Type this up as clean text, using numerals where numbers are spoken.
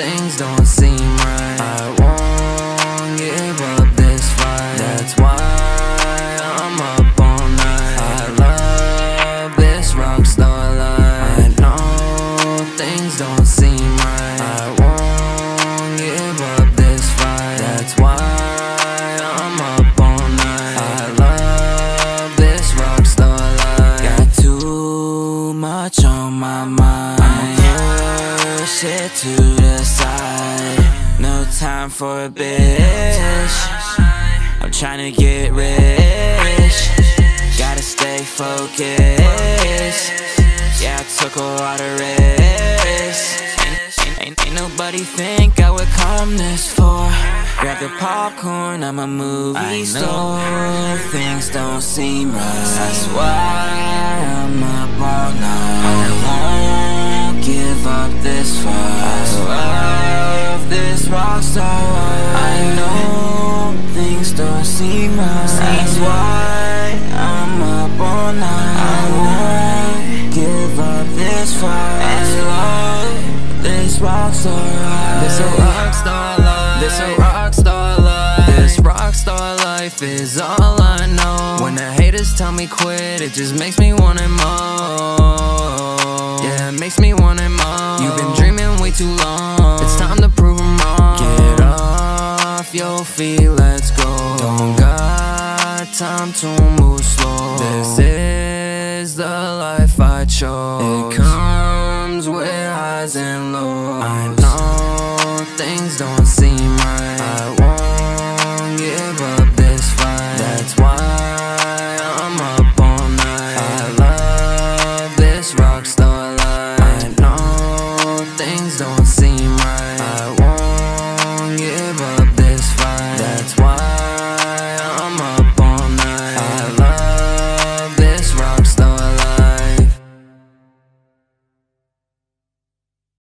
things don't seem right. I won't give up this fight. That's why I'm up all night. I love this rockstar life. I know things don't seem right. I won't give up this fight. That's why I'm up all night. I love this rockstar life. Got too much on my mind. Push it to the side. No time for a bitch. I'm tryna get rich. Gotta stay focused. Yeah, I took a lot of risks. Ain't nobody think I would come this far. Grab the popcorn, I'm a movie star. Things don't seem right. That's why I'm up all night. I won't give up this fight. I love this rockstar life. I know things don't seem right. That's why I'm up all night. I won't give up this fight. I love this rockstar life. This a rockstar life. This a rockstar life. This rockstar life is all I know. When the haters tell me quit, it just makes me want it more. Yeah, it makes me want it more. You've been dreaming way too long. It's time to prove 'em wrong. Get off your feet, let's go. Don't got time to move slow. This is the life I chose. It comes with highs and lows. I know things don't